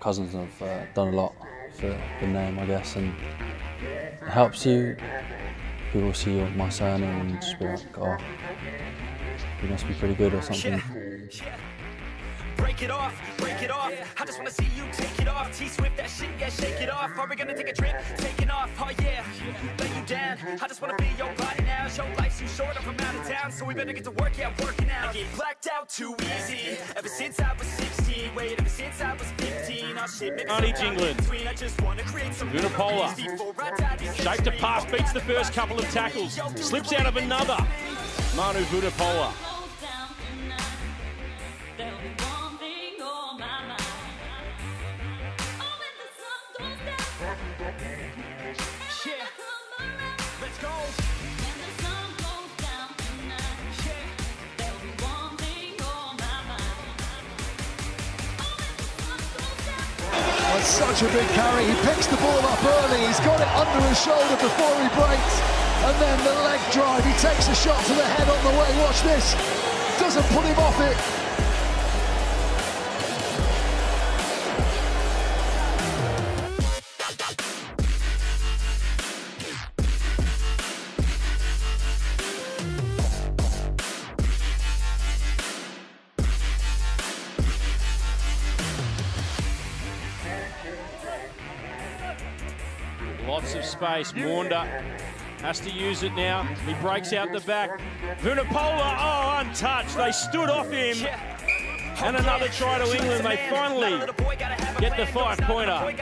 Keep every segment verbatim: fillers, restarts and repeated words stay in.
cousins have uh, done a lot for the name, I guess, and it helps you. People see my surname and just be like, oh, you must be pretty good or something. Break it off, break it off. I just wanna see you take it off. T-Swift, that shit, yeah, shake it off. Are we gonna take a trip? Taking off, oh yeah. Lay you down. I just wanna be your body now. Your life's too short, I'm from out of town, so we better get to work, yeah, working out. I get blacked out too easy. Ever since I was sixteen, wait, ever since I was fifteen. Oh shit, maybe Arnie England. I just wanna create some Vunipola. Shape to pass, beats the first couple of tackles. Slips out of another. Manu Vunipola. Let's go. That's such a big carry. He picks the ball up early. He's got it under his shoulder before he breaks. And then the leg drive. He takes a shot to the head on the way. Watch this. Doesn't put him off it. Lots of space. Maunda has to use it now. He breaks out the back. Vunipola, oh, untouched. They stood off him. And another try to England. They finally get the five-pointer.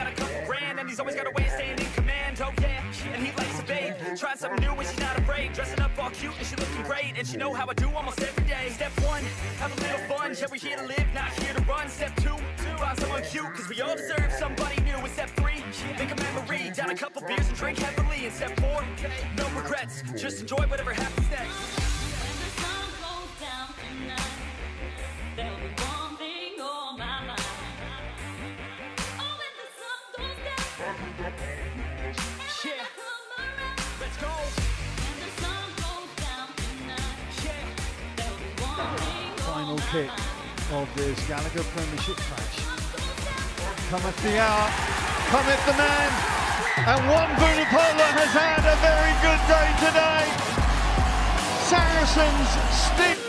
Trying something new when she's not afraid. Dressing up all cute and she looking great. And she know how I do almost every day. Step one, have a little fun. Yeah, we're here to live, not here to run. Step two, find someone cute, cause we all deserve somebody new. And step three, make a memory. Down a couple beers and drink heavily. And step four, no regrets. Just enjoy whatever happens next. When the sun goes down tonight, there'll be one thing on my mind. Oh, when the sun goes down. Yeah. Let's go. When the sun goes down tonight, there'll be one thing Final on my kick mind. of this Gallagher Premiership match. Cometh the hour, cometh the man, and one Vunipola has had a very good day today. Saracens stick